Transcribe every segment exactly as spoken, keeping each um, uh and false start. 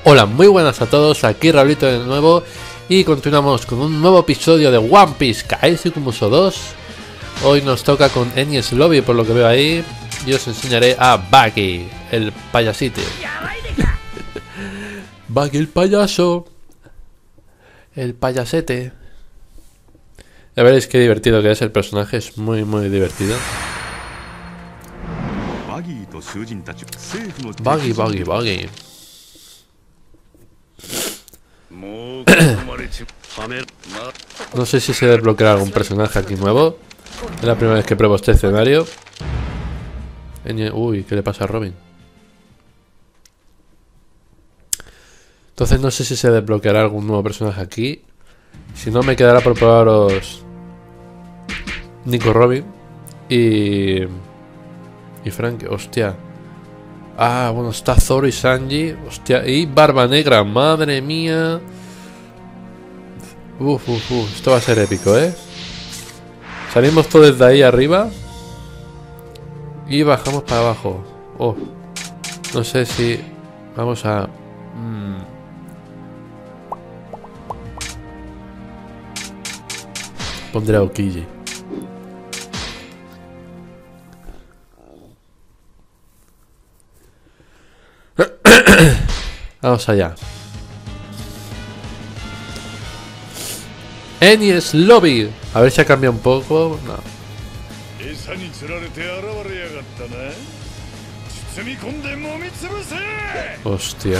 Hola, muy buenas a todos, aquí Raulito de nuevo y continuamos con un nuevo episodio de One Piece Kaisuke Musou dos. Hoy nos toca con Enies Lobby, por lo que veo ahí, y os enseñaré a Buggy, el payasito. Buggy el payaso, el payasete. Ya veréis qué divertido que es el personaje, es muy muy divertido. Buggy, Buggy, Buggy. No sé si se desbloqueará algún personaje aquí nuevo. Es la primera vez que pruebo este escenario. Uy, ¿qué le pasa a Robin? Entonces no sé si se desbloqueará algún nuevo personaje aquí. Si no, me quedará por probaros Nico Robin y... y Frank, hostia. Ah, bueno, está Zoro y Sanji. Hostia, y Barba Negra, madre mía. Uf, uf, uf, esto va a ser épico, ¿eh? Salimos todos desde ahí arriba y bajamos para abajo. Oh, no sé si vamos a... Mm. Pondré a Okiji. Vamos allá. Enies Lobby. A ver si ha cambiado un poco. No. Hostia.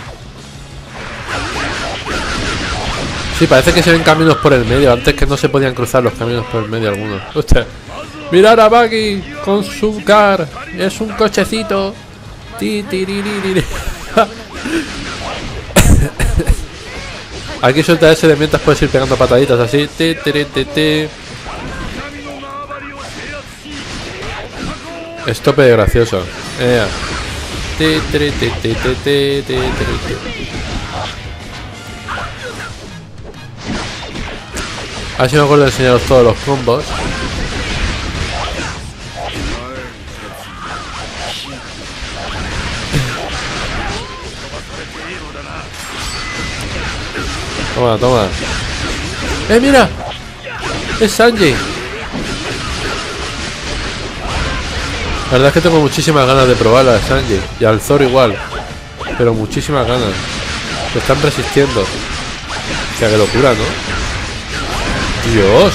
Sí, parece que se ven caminos por el medio. Antes que no se podían cruzar los caminos por el medio algunos. Hostia. Mirad a Buggy con su car. Es un cochecito. Ti, ti, ri, ri, ri. Aquí suelta ese de mientras puedes ir pegando pataditas así. Ti, ti, ti, ti. Estope de gracioso. Eh. Ti, ti, ti, ti, ti, ti, ti, ti. A ver si me acuerdo de enseñaros todos los combos. Toma, toma. ¡Eh, mira! ¡Es Sanji! La verdad es que tengo muchísimas ganas de probarla a Sanji. Y al Zoro igual. Pero muchísimas ganas. Se están resistiendo. O sea, qué locura, ¿no? ¡Dios!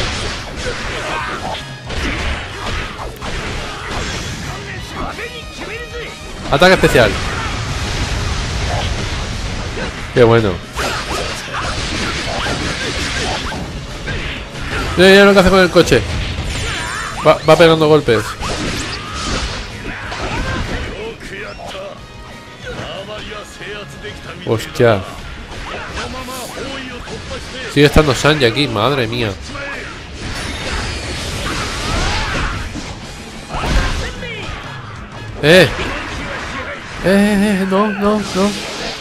Ataque especial. ¡Qué bueno! Mira, mira lo que hace con el coche. Va, va pegando golpes. Hostia. Sigue estando Sanji aquí, madre mía. Eh. Eh, eh, no, no, no.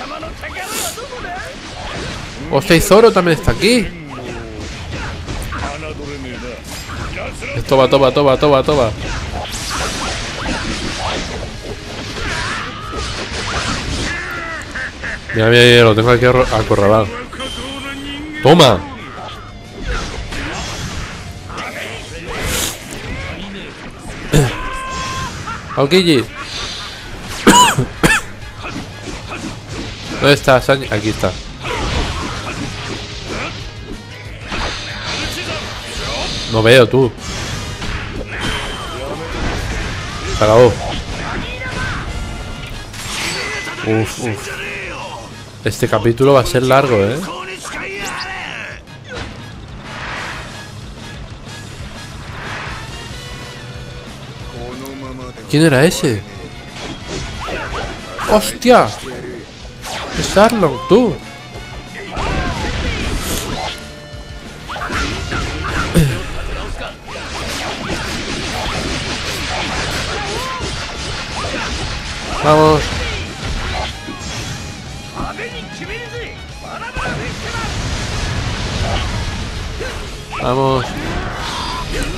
Hostia, y Zoro también está aquí. Toma, toma, toma, toma, toma. Mira, mira, mira, lo tengo aquí acorralado. Toma. Okiji. ¿Dónde está Sanji? Aquí está. No veo, tú. Se acabó. Uf, uf. Este capítulo va a ser largo, ¿eh? ¿Quién era ese? ¡Hostia! Es Arlong, tú. Vamos. Vamos.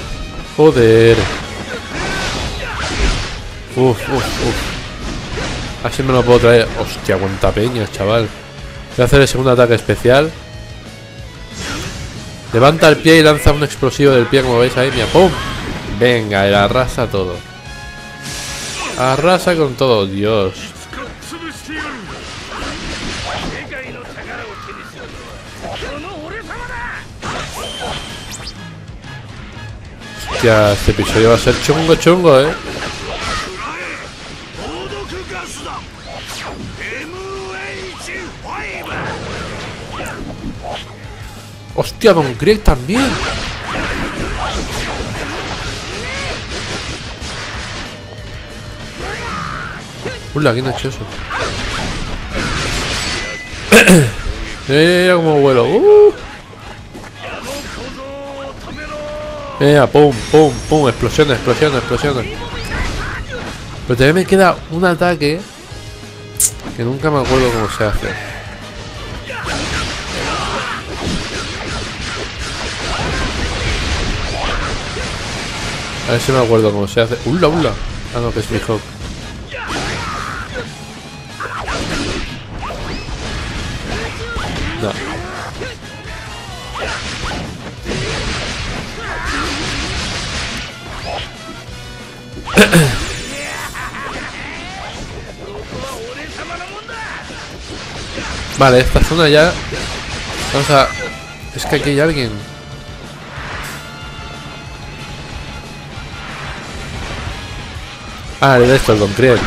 Joder. Uf, uf, uf. Así me lo puedo traer. Hostia, cuánta peña, chaval. Voy a hacer el segundo ataque especial. Levanta el pie y lanza un explosivo del pie, como veis ahí. Mira, ¡pum! Venga, y arrasa todo. Arrasa con todo, Dios. Hostia, este episodio va a ser chungo, chungo, eh. Hostia, Don Krieg también. Hola, ¿quién ha hecho eso? Mira cómo vuelo. Uh. Mira, pum, pum, pum, explosiones, explosiones, explosiones. Pero también me queda un ataque que nunca me acuerdo cómo se hace. A ver si me acuerdo cómo se hace. ¡Ula, ula! Ah, no, que es Mihawk. No. Vale, esta zona ya. Vamos a... Es que aquí hay alguien. Ah, el de esto, el Don Krieg.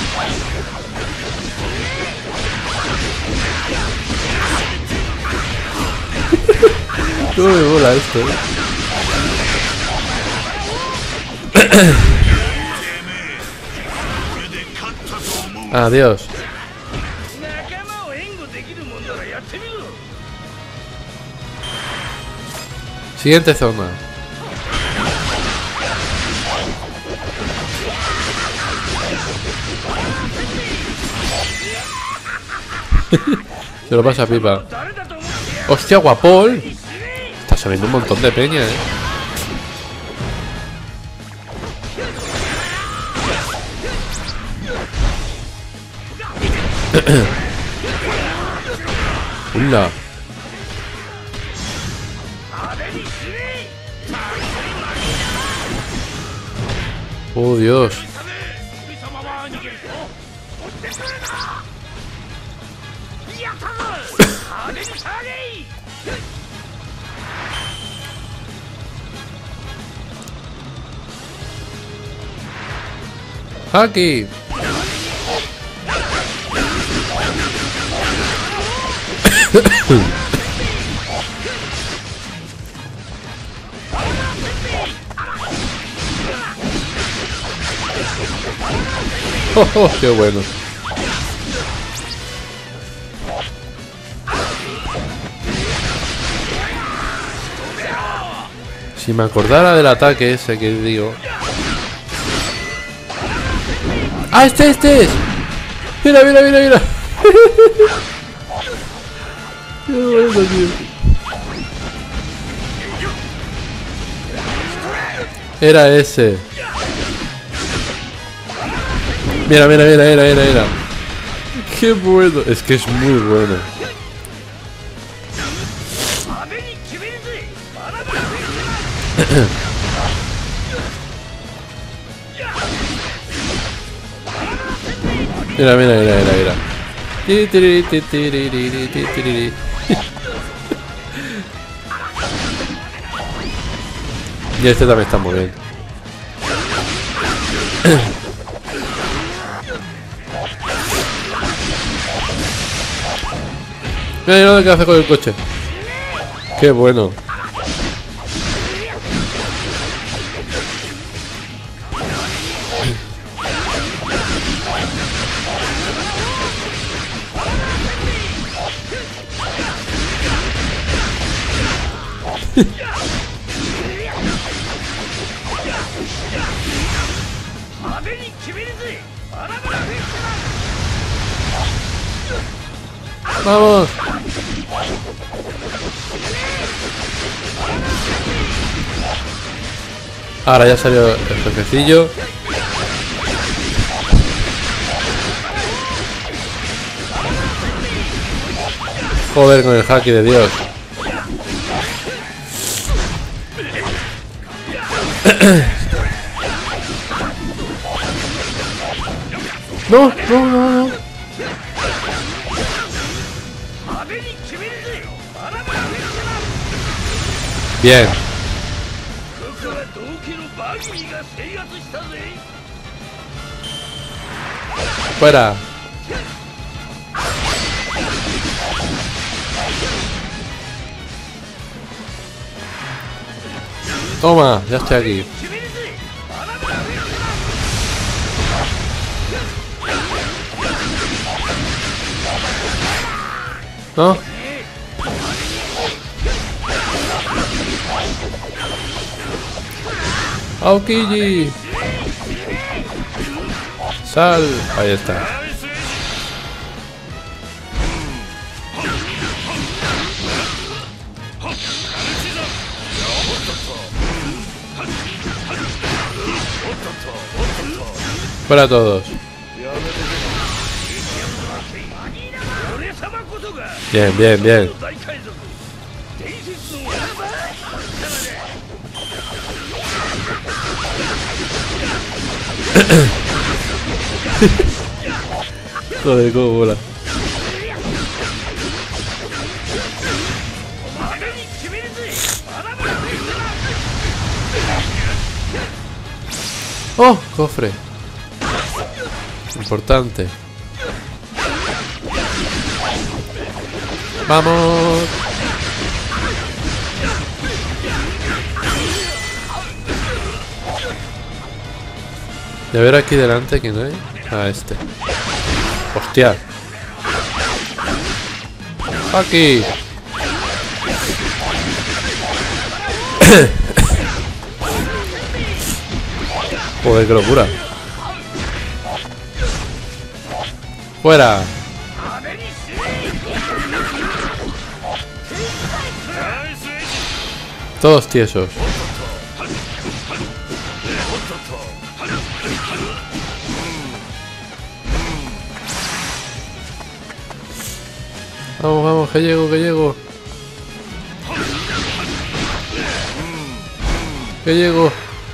¿Cómo me mola esto, eh? Adiós. Siguiente zona. Se lo pasa a pipa. Hostia, Guapol. Está saliendo un montón de peña, eh. Hola. Oh, Dios. Aquí. Oh, oh, qué bueno. Si me acordara del ataque ese que digo. ¡Ah, este, este es! ¡Mira, mira, mira, mira! ¡Qué bueno, tío! Era ese. Mira, mira, mira, mira, mira, mira. ¡Qué bueno! Es que es muy bueno. Mira, mira, mira, mira, mira. Y este también está muy bien. Mira, mira lo que hace con el coche. Qué bueno. Vamos. Ahora ya salió el jefecillo. Joder con el haki de Dios. No, no, no, no. Bien. Fuera. Toma, ya estoy aquí. ¿No? Aokiji. Sal. Ahí está. Para todos. Bien, bien, bien. Joder, cómo mola. ¡Oh! Cofre. Importante. ¡Vamos! Y a ver aquí delante, ¿quién hay? Ah, este. ¡Hostia! ¡Aquí! Joder, qué locura. ¡Fuera! Todos tiesos. Vamos, vamos, que llego, que llego. Que llego.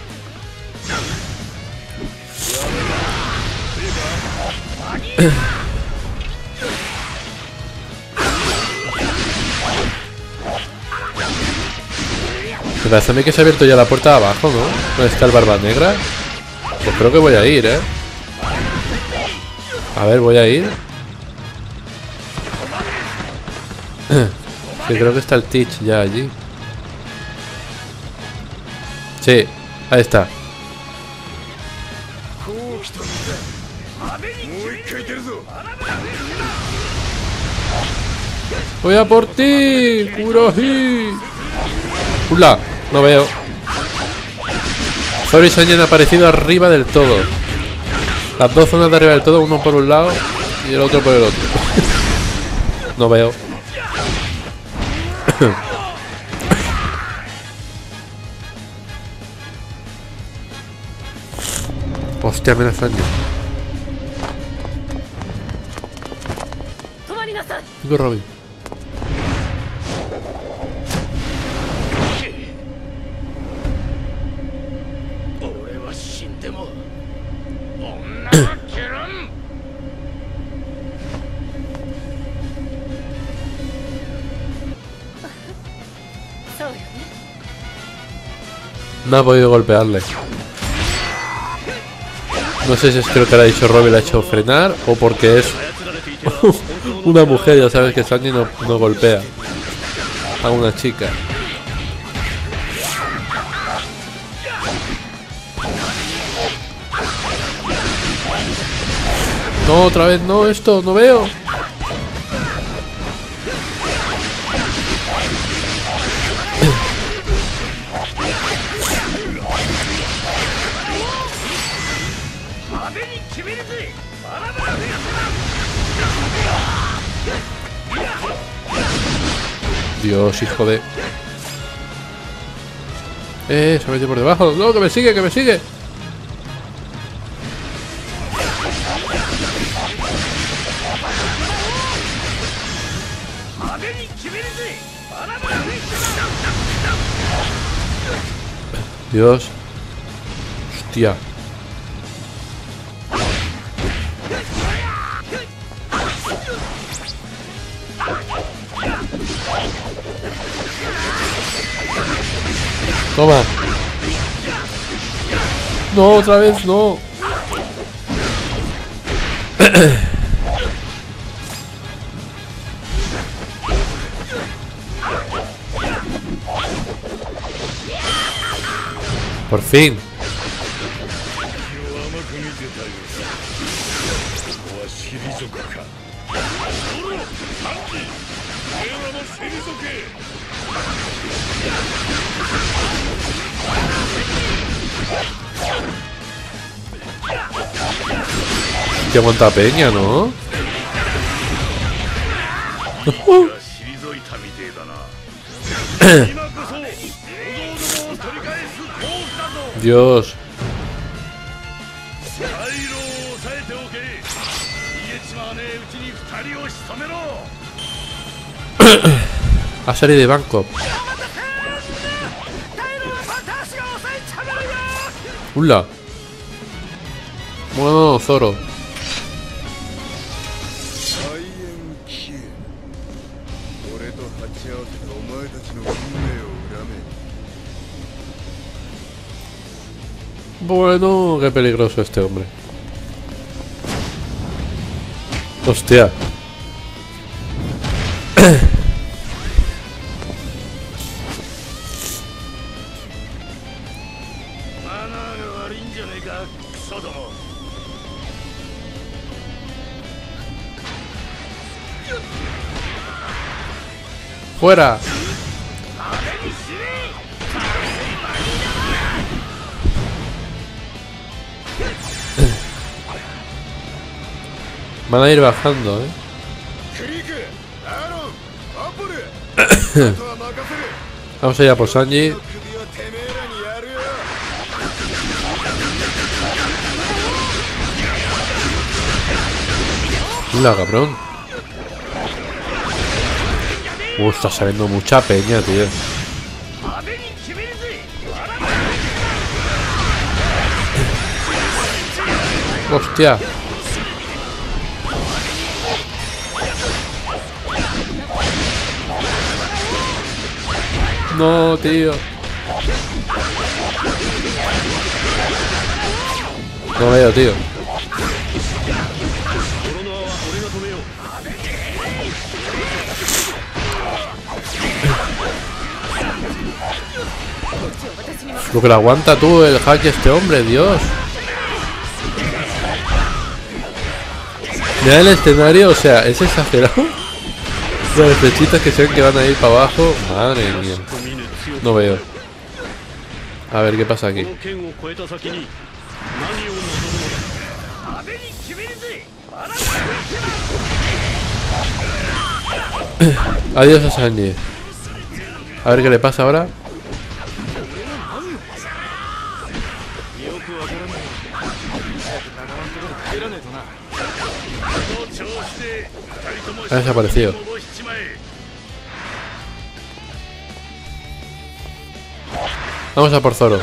Me parece a mí que se ha abierto ya la puerta de abajo, ¿no? ¿Dónde está el barba negra? Pues creo que voy a ir, ¿eh? A ver, voy a ir. Sí, creo que está el Teach ya allí. Sí, ahí está. Voy a por ti, Kurohi. ¡Hula! No veo. Zoro y Sanji han aparecido arriba del todo. Las dos zonas de arriba del todo, uno por un lado y el otro por el otro. No veo. Hostia, me la Sanji. Digo Robin. No ha podido golpearle. No sé si es que lo que le ha dicho Robin le ha hecho frenar o porque es una mujer. Ya sabes que Sanji no, no golpea a una chica. No, otra vez no, esto, no veo. Dios, hijo de... Eh, se mete por debajo. No, que me sigue, que me sigue. Dios. Hostia. Toma. No, otra vez, no. Por fin. Qué aguanta peña, ¿no? Dios. A serie de Bangkok. Hola. Bueno, Zoro. Bueno, qué peligroso este hombre. Hostia. ¡Fuera! Van a ir bajando, ¿eh? Vamos allá por Sanji. Hola, cabrón. Uh, está saliendo mucha peña, tío. Hostia. No, tío. No veo, tío. Lo que le aguanta tú el hack este hombre, Dios. Mira el escenario, o sea, es exagerado. Las flechitas que se ven que van a ir para abajo. Madre mía. No veo. A ver qué pasa aquí. Adiós a Sanji. A ver qué le pasa ahora. Ha desaparecido. Vamos a por Zoro.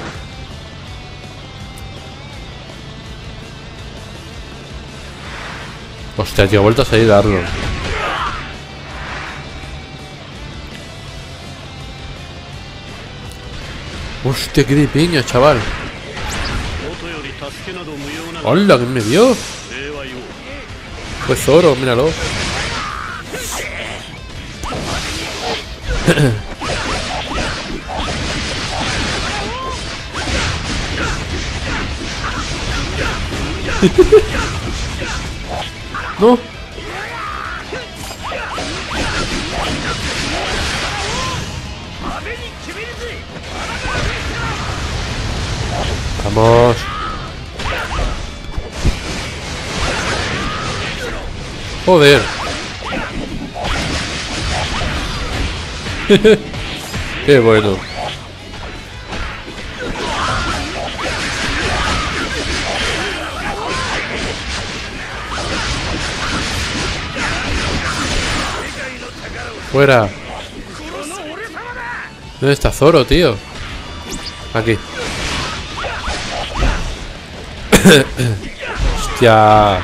Hostia, tío, ha vuelto a salir Arlo. Hostia, qué de piña, chaval. Hola, ¿quién me vio? Pues Zoro, míralo. No. Vamos. Joder. Qué bueno. Fuera. ¿Dónde está Zoro, tío? Aquí. Hostia.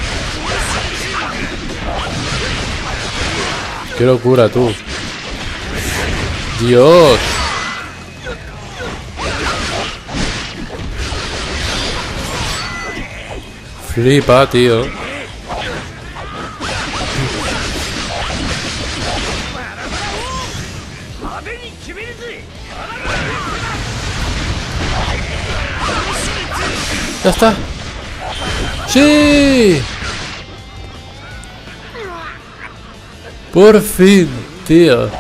Qué locura, tú. Dios. Flipa, tío. Ya está. ¡Sí! Por fin, tío.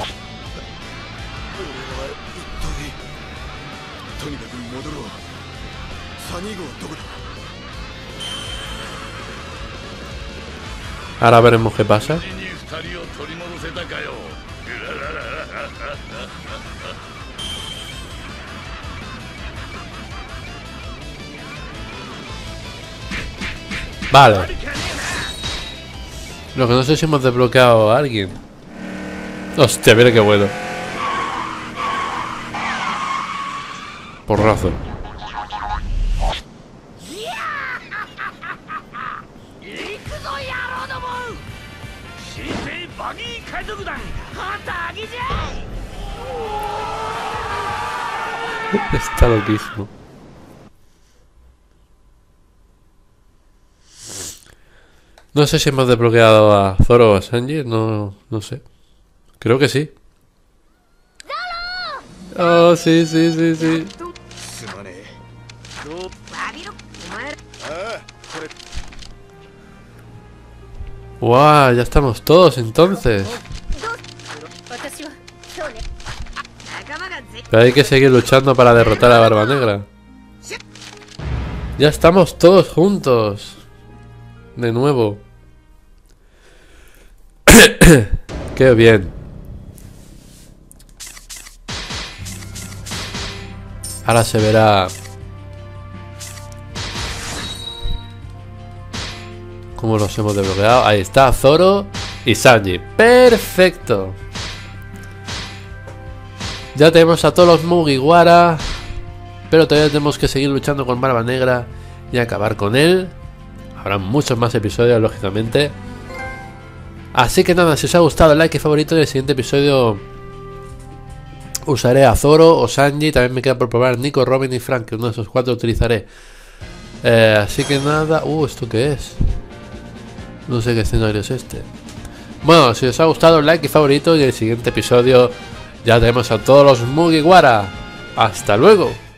Ahora veremos qué pasa. Vale. Lo que no sé si hemos desbloqueado a alguien. Hostia, mira qué bueno. Porrazo. Está loquísimo. No sé si hemos desbloqueado a Zoro o a Sanji, no, no sé. Creo que sí. Oh, sí, sí, sí, sí. Wow, ya estamos todos entonces. Pero hay que seguir luchando para derrotar a Barba Negra. Ya estamos todos juntos. De nuevo. Qué bien. Ahora se verá cómo los hemos desbloqueado. Ahí está, Zoro y Sanji. Perfecto. Ya tenemos a todos los Mugiwara, pero todavía tenemos que seguir luchando con Barba Negra y acabar con él. Habrá muchos más episodios, lógicamente. Así que nada, si os ha gustado, like y favorito. En el siguiente episodio usaré a Zoro o Sanji. También me queda por probar Nico, Robin y Frank, que uno de esos cuatro utilizaré. Eh, así que nada. Uh, ¿esto qué es? No sé qué escenario es este. Bueno, si os ha gustado, like y favorito. Y en el siguiente episodio ya tenemos a todos los Mugiwara. ¡Hasta luego!